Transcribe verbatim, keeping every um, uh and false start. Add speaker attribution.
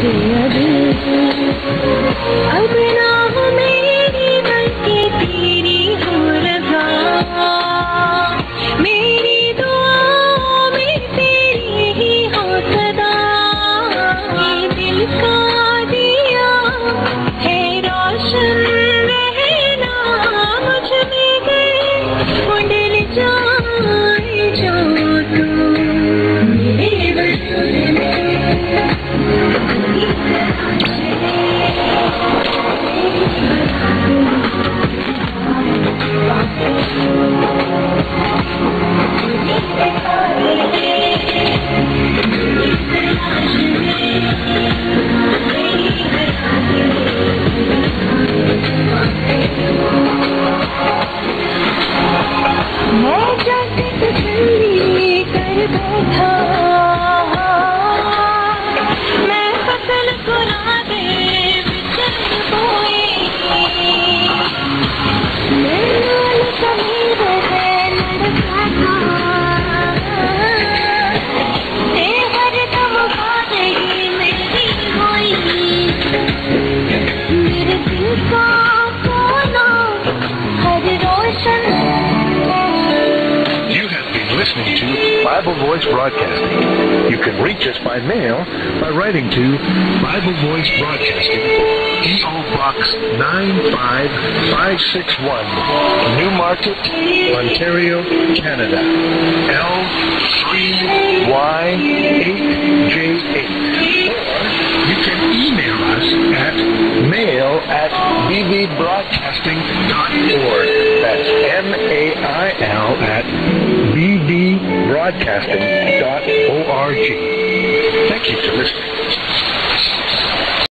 Speaker 1: Bible Voice Broadcasting. You can reach us by mail by writing to Bible Voice Broadcasting, P O Box nine five five six one, Newmarket, Ontario, Canada, L three Y eight J eight. Or you can email us at mail at b v broadcasting dot org. That's M A I L at b v broadcasting dot org. Thank you for listening.